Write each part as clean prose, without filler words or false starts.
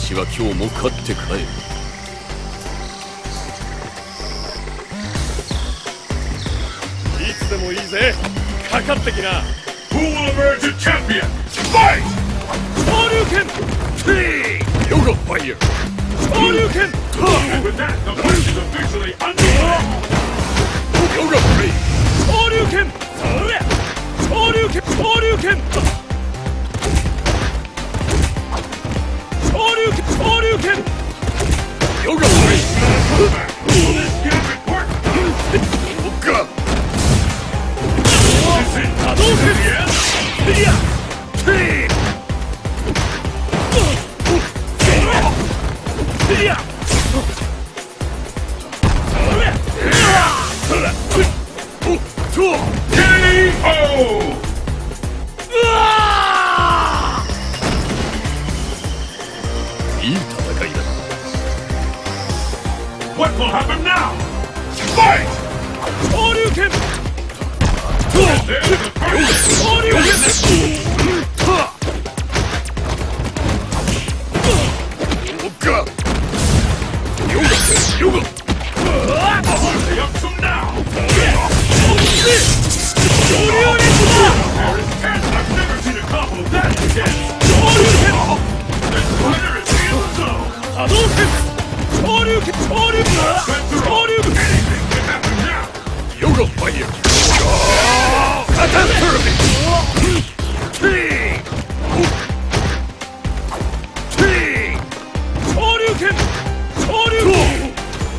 私は今日も勝って帰る。 いつでもいいぜ、かかってきな。 Who will emerge a champion? Fight! 昇竜拳。 ヨガファイヤー。 昇竜拳。 And with that, the fight is officially underway. ヨガプレイ。 昇竜拳。そりゃ。昇竜拳。昇竜拳。昇竜拳。昇竜拳。 ヨガプレイ。 Will this gambit work? ヨガ。 波動拳。いや。いや。 KO! いい戦いだ。 What will happen now? Fight! 昇竜拳。 There's the first. 昇竜拳。 ヨガ。 Hardly up to now. 昇竜拳だ。 There is 10. I've never seen a combo that intense. 昇竜拳。 This fighter is in the zone. 波動拳。昇竜拳。昇竜拳。昇竜拳。 Anything can happen now. ヨガファイヤー。カタストロフィー。 昇竜拳。昇竜拳。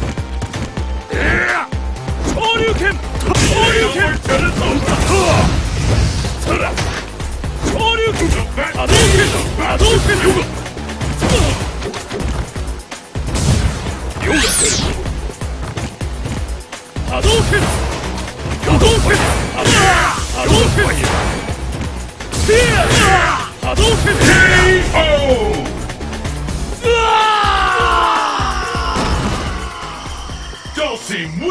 昇竜拳。昇竜拳。 Till it's over. 昇竜拳。 The best 波動拳。波動拳。 ヨガ。 波動拳。波動拳。波動拳。波動拳。 KO! Dhalsim